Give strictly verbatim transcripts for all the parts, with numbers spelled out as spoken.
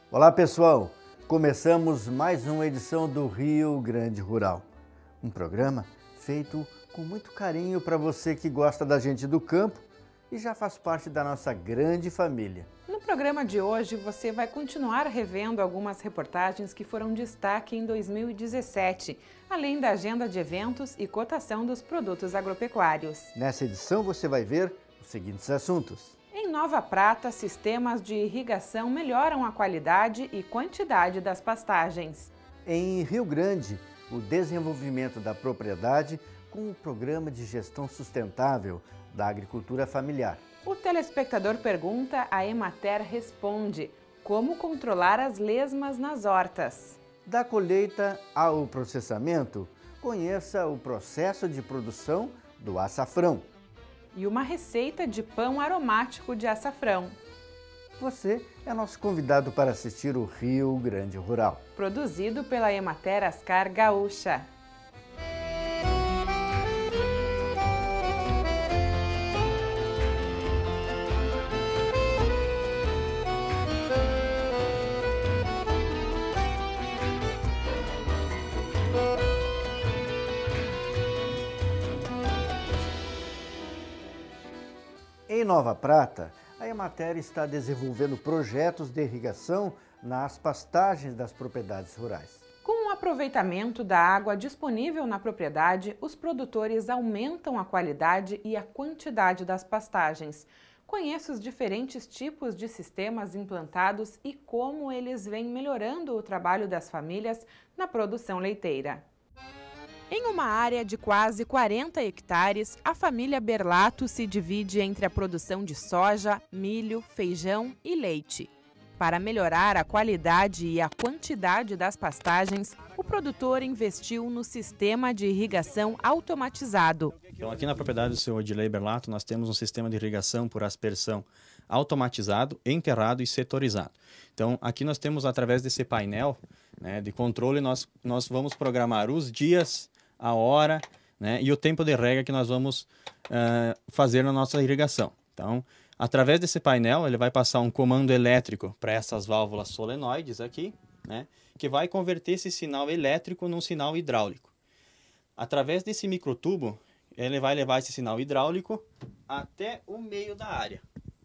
Olá pessoal, começamos mais uma edição do Rio Grande Rural, um programa feito com muito carinho para você que gosta da gente do campo e já faz parte da nossa grande família. No programa de hoje você vai continuar revendo algumas reportagens que foram destaque em dois mil e dezessete, além da agenda de eventos e cotação dos produtos agropecuários. Nessa edição você vai ver os seguintes assuntos. Em Nova Prata, sistemas de irrigação melhoram a qualidade e quantidade das pastagens. Em Rio Grande, o desenvolvimento da propriedade com o Programa de Gestão Sustentável da Agricultura Familiar. O telespectador pergunta, a Emater responde: como controlar as lesmas nas hortas? Da colheita ao processamento, conheça o processo de produção do açafrão. E uma receita de pão aromático de açafrão. Você é nosso convidado para assistir o Rio Grande Rural. Produzido pela Emater Ascar Gaúcha. Em Nova Prata, a Emater está desenvolvendo projetos de irrigação nas pastagens das propriedades rurais. Com o aproveitamento da água disponível na propriedade, os produtores aumentam a qualidade e a quantidade das pastagens. Conheça os diferentes tipos de sistemas implantados e como eles vêm melhorando o trabalho das famílias na produção leiteira. Em uma área de quase quarenta hectares, a família Berlato se divide entre a produção de soja, milho, feijão e leite. Para melhorar a qualidade e a quantidade das pastagens, o produtor investiu no sistema de irrigação automatizado. Então, aqui na propriedade do senhor Odilei Berlato, nós temos um sistema de irrigação por aspersão automatizado, enterrado e setorizado. Então, aqui nós temos, através desse painel, né, de controle, nós, nós vamos programar os dias, a hora, né, e o tempo de rega que nós vamos uh, fazer na nossa irrigação. Então, através desse painel, ele vai passar um comando elétrico para essas válvulas solenoides aqui, né, que vai converter esse sinal elétrico num sinal hidráulico. Através desse microtubo, ele vai levar esse sinal hidráulico até o meio da área.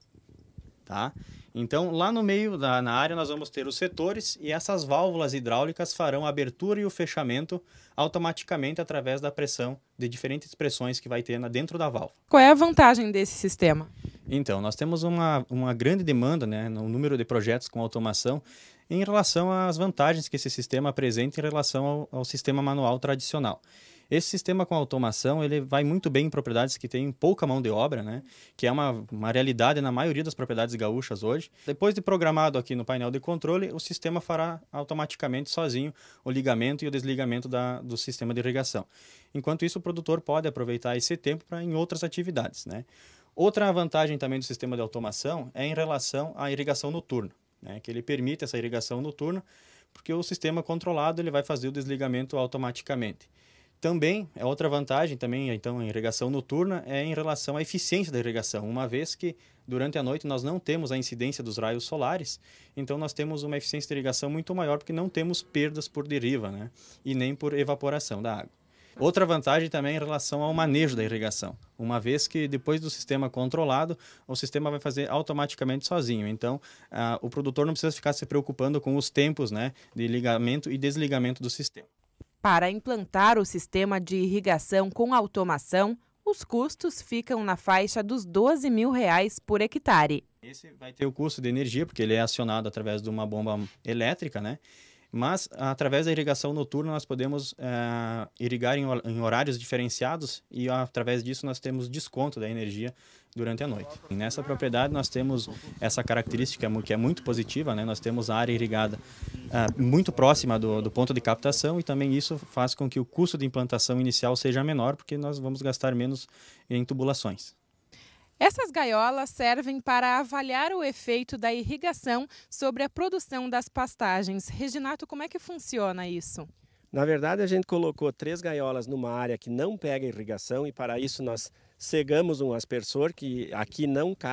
Tá? Então, lá no meio da na área, nós vamos ter os setores e essas válvulas hidráulicas farão a abertura e o fechamento automaticamente através da pressão, de diferentes pressões que vai ter dentro da válvula. Qual é a vantagem desse sistema? Então, nós temos uma, uma grande demanda, né, no número de projetos com automação em relação às vantagens que esse sistema apresenta em relação ao, ao sistema manual tradicional. Esse sistema com automação, ele vai muito bem em propriedades que têm pouca mão de obra, né? Que é uma, uma realidade na maioria das propriedades gaúchas hoje. Depois de programado aqui no painel de controle, o sistema fará automaticamente sozinho o ligamento e o desligamento da, do sistema de irrigação. Enquanto isso, o produtor pode aproveitar esse tempo para em outras atividades, né? Outra vantagem também do sistema de automação é em relação à irrigação noturna, né? Que ele permite essa irrigação noturna, porque o sistema controlado ele vai fazer o desligamento automaticamente. Também, é outra vantagem também, então, em irrigação noturna, é em relação à eficiência da irrigação, uma vez que durante a noite nós não temos a incidência dos raios solares, então nós temos uma eficiência de irrigação muito maior, porque não temos perdas por deriva, né? E nem por evaporação da água. Outra vantagem também é em relação ao manejo da irrigação, uma vez que depois do sistema controlado, o sistema vai fazer automaticamente sozinho. Então, ah, o produtor não precisa ficar se preocupando com os tempos, né, de ligamento e desligamento do sistema. Para implantar o sistema de irrigação com automação, os custos ficam na faixa dos doze mil reais por hectare. Esse vai ter o custo de energia, porque ele é acionado através de uma bomba elétrica, né? Mas, através da irrigação noturna, nós podemos uh, irrigar em, em horários diferenciados e, através disso, nós temos desconto da energia durante a noite. E nessa propriedade, nós temos essa característica que é muito positiva, né? Nós temos a área irrigada uh, muito próxima do, do ponto de captação e também isso faz com que o custo de implantação inicial seja menor, porque nós vamos gastar menos em tubulações. Essas gaiolas servem para avaliar o efeito da irrigação sobre a produção das pastagens. Reginato, como é que funciona isso? Na verdade, a gente colocou três gaiolas numa área que não pega irrigação e para isso nós cegamos um aspersor que aqui não cai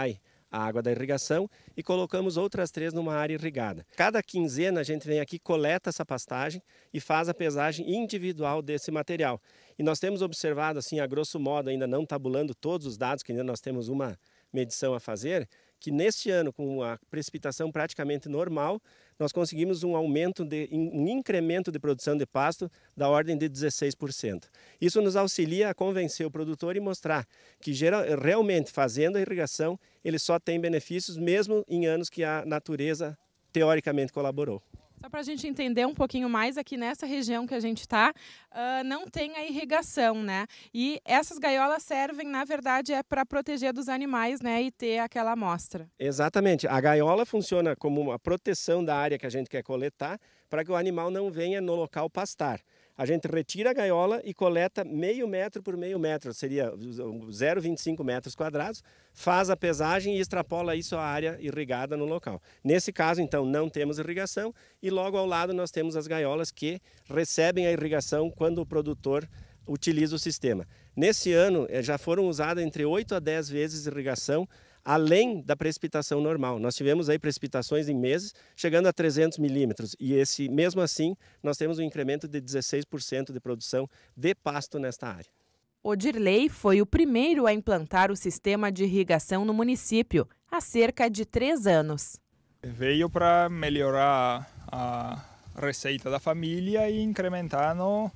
a água da irrigação e colocamos outras três numa área irrigada. Cada quinzena a gente vem aqui, coleta essa pastagem e faz a pesagem individual desse material. E nós temos observado, assim, a grosso modo, ainda não tabulando todos os dados, que ainda nós temos uma medição a fazer, que neste ano, com a precipitação praticamente normal, nós conseguimos um aumento, de, um incremento de produção de pasto da ordem de dezesseis por cento. Isso nos auxilia a convencer o produtor e mostrar que geral, realmente fazendo a irrigação, ele só tem benefícios mesmo em anos que a natureza teoricamente colaborou. Só para a gente entender um pouquinho mais, aqui nessa região que a gente está, uh, não tem a irrigação, né? E essas gaiolas servem, na verdade, é para proteger dos animais, né? E ter aquela amostra. Exatamente. A gaiola funciona como uma proteção da área que a gente quer coletar, para que o animal não venha no local pastar. A gente retira a gaiola e coleta meio metro por meio metro, seria zero vírgula vinte e cinco metros quadrados, faz a pesagem e extrapola isso à área irrigada no local. Nesse caso, então, não temos irrigação e logo ao lado nós temos as gaiolas que recebem a irrigação quando o produtor utiliza o sistema. Nesse ano, já foram usadas entre oito a dez vezes irrigação, além da precipitação normal. Nós tivemos aí precipitações em meses, chegando a trezentos milímetros, e esse, mesmo assim, nós temos um incremento de dezesseis por cento de produção de pasto nesta área. Odirley foi o primeiro a implantar o sistema de irrigação no município, há cerca de três anos. Veio para melhorar a receita da família e incrementar no,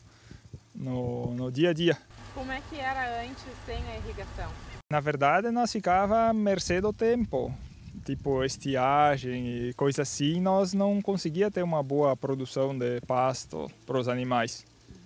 no, no dia a dia. Como é que era antes sem a irrigação? Na verdade, nós ficava à mercê do tempo, tipo estiagem e coisa assim, nós não conseguia ter uma boa produção de pasto para os animais.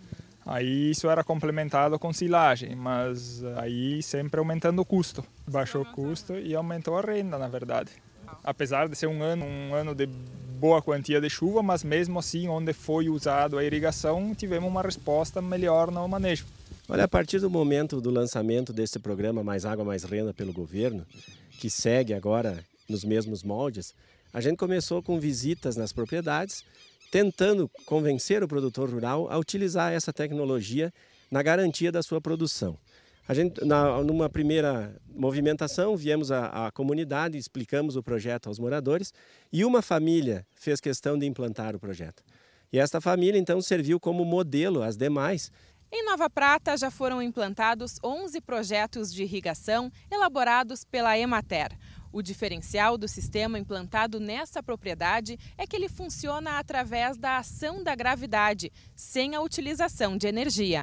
Aí isso era complementado com silagem, mas aí sempre aumentando o custo. Baixou o custo e aumentou a renda, na verdade. Apesar de ser um ano, um ano de boa quantia de chuva, mas mesmo assim, onde foi usado a irrigação, tivemos uma resposta melhor no manejo. Olha, a partir do momento do lançamento desse programa Mais Água, Mais Renda pelo governo, que segue agora nos mesmos moldes, a gente começou com visitas nas propriedades, tentando convencer o produtor rural a utilizar essa tecnologia na garantia da sua produção. A gente, na, numa primeira movimentação, viemos à, à comunidade, explicamos o projeto aos moradores e uma família fez questão de implantar o projeto. E esta família, então, serviu como modelo às demais. Em Nova Prata já foram implantados onze projetos de irrigação elaborados pela Emater. O diferencial do sistema implantado nessa propriedade é que ele funciona através da ação da gravidade, sem a utilização de energia.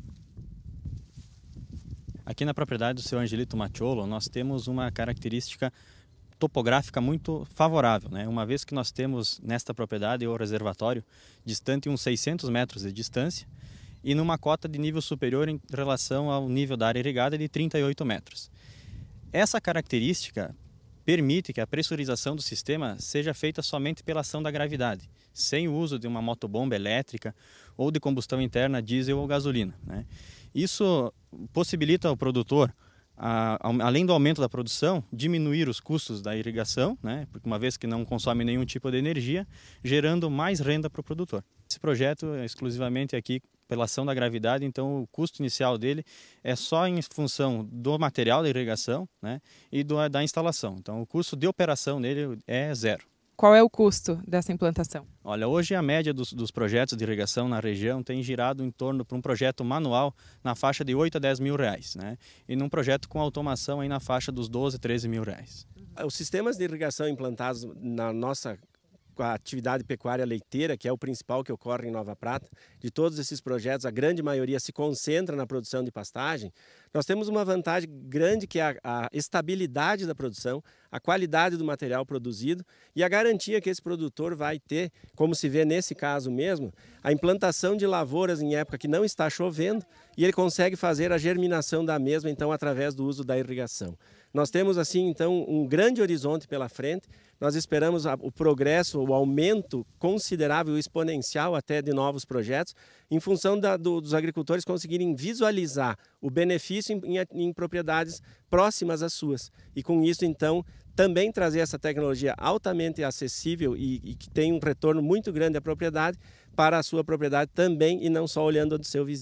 Aqui na propriedade do seu Angelito Macciolo, nós temos uma característica topográfica muito favorável, né? Uma vez que nós temos nesta propriedade o reservatório distante uns seiscentos metros de distância, e numa cota de nível superior em relação ao nível da área irrigada de trinta e oito metros. Essa característica permite que a pressurização do sistema seja feita somente pela ação da gravidade, sem o uso de uma motobomba elétrica ou de combustão interna diesel ou gasolina, né? Isso possibilita ao produtor, a, além do aumento da produção, diminuir os custos da irrigação, né? Porque uma vez que não consome nenhum tipo de energia, gerando mais renda para o produtor. Esse projeto é exclusivamente aqui pela ação da gravidade, então o custo inicial dele é só em função do material da irrigação, né, e do, da instalação. Então o custo de operação dele é zero. Qual é o custo dessa implantação? Olha, hoje a média dos, dos projetos de irrigação na região tem girado em torno para um projeto manual na faixa de oito a dez mil reais, né, e num projeto com automação aí na faixa dos doze, treze mil reais. Os sistemas de irrigação implantados na nossa a atividade pecuária leiteira, que é o principal que ocorre em Nova Prata, de todos esses projetos, a grande maioria se concentra na produção de pastagem. Nós temos uma vantagem grande que é a, a estabilidade da produção, a qualidade do material produzido e a garantia que esse produtor vai ter, como se vê nesse caso mesmo, a implantação de lavouras em época que não está chovendo e ele consegue fazer a germinação da mesma, então, através do uso da irrigação. Nós temos, assim, então, um grande horizonte pela frente. Nós esperamos o progresso, o aumento considerável, exponencial até de novos projetos, em função da, do, dos agricultores conseguirem visualizar o benefício em, em, em propriedades próximas às suas. E com isso, então, também trazer essa tecnologia altamente acessível e, e que tem um retorno muito grande à propriedade, para a sua propriedade também e não só olhando a do seu vizinho.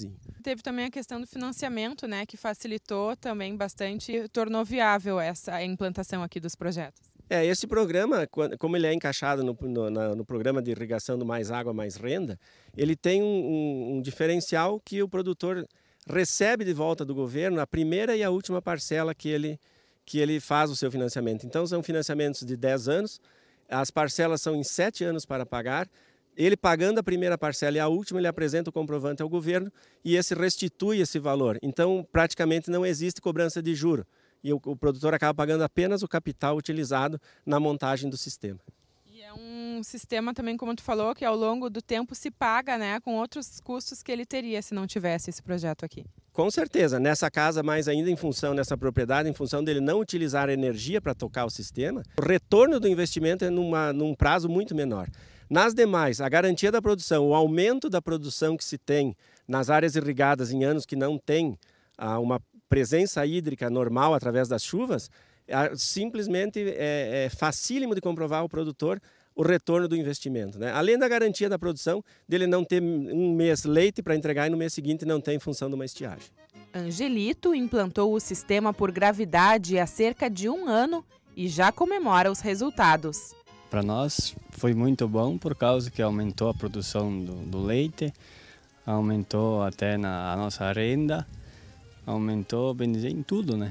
teve também a questão do financiamento, né, que facilitou também bastante, tornou viável essa implantação aqui dos projetos. É, esse programa, como ele é encaixado no, no, no programa de irrigação do Mais Água, Mais Renda, ele tem um, um, um diferencial que o produtor recebe de volta do governo a primeira e a última parcela que ele, que ele faz o seu financiamento. Então são financiamentos de dez anos, as parcelas são em sete anos para pagar. Ele pagando a primeira parcela e a última, ele apresenta o comprovante ao governo e esse restitui esse valor. Então praticamente não existe cobrança de juro. E o, o produtor acaba pagando apenas o capital utilizado na montagem do sistema. E é um sistema também, como tu falou, que ao longo do tempo se paga, né, com outros custos que ele teria se não tivesse esse projeto aqui. Com certeza, nessa casa, mais ainda em função dessa propriedade, em função dele não utilizar energia para tocar o sistema, o retorno do investimento é numa, num prazo muito menor. Nas demais, a garantia da produção, o aumento da produção que se tem nas áreas irrigadas em anos que não tem ah, uma presença hídrica normal através das chuvas, é, simplesmente é, é facílimo de comprovar ao produtor o retorno do investimento, né? Além da garantia da produção, dele não ter um mês leite para entregar e no mês seguinte não ter em função de uma estiagem. Angelito implantou o sistema por gravidade há cerca de um ano e já comemora os resultados. Para nós foi muito bom por causa que aumentou a produção do, do leite, aumentou até na, a nossa renda, aumentou, bem dizer, em tudo, né?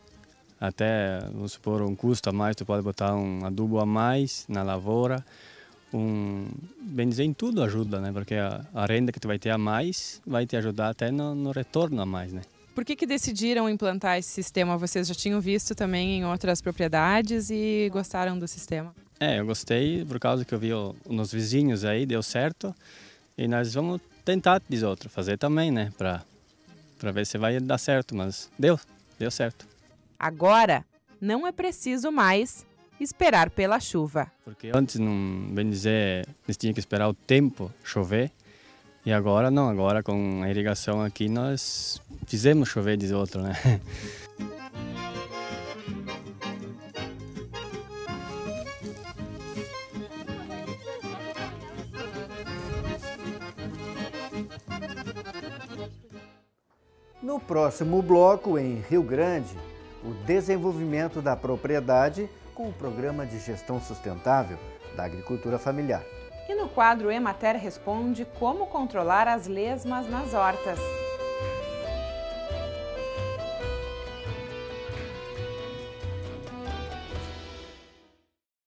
Até, vamos supor, um custo a mais, tu pode botar um adubo a mais na lavoura, um, bem dizer, em tudo ajuda, né? Porque a, a renda que tu vai ter a mais vai te ajudar até no, no retorno a mais, né? Por que que decidiram implantar esse sistema? Vocês já tinham visto também em outras propriedades e gostaram do sistema? É, eu gostei por causa que eu vi o, nos vizinhos aí, deu certo. E nós vamos tentar, diz outro, fazer também, né? Para para ver se vai dar certo, mas deu, deu certo. Agora, não é preciso mais esperar pela chuva. Porque antes, não, bem dizer, eles tinham que esperar o tempo chover. E agora não, agora com a irrigação aqui nós fizemos chover, diz outro, né? No próximo bloco, em Rio Grande, o desenvolvimento da propriedade com o Programa de Gestão Sustentável da Agricultura Familiar. E no quadro Emater Responde, como controlar as lesmas nas hortas.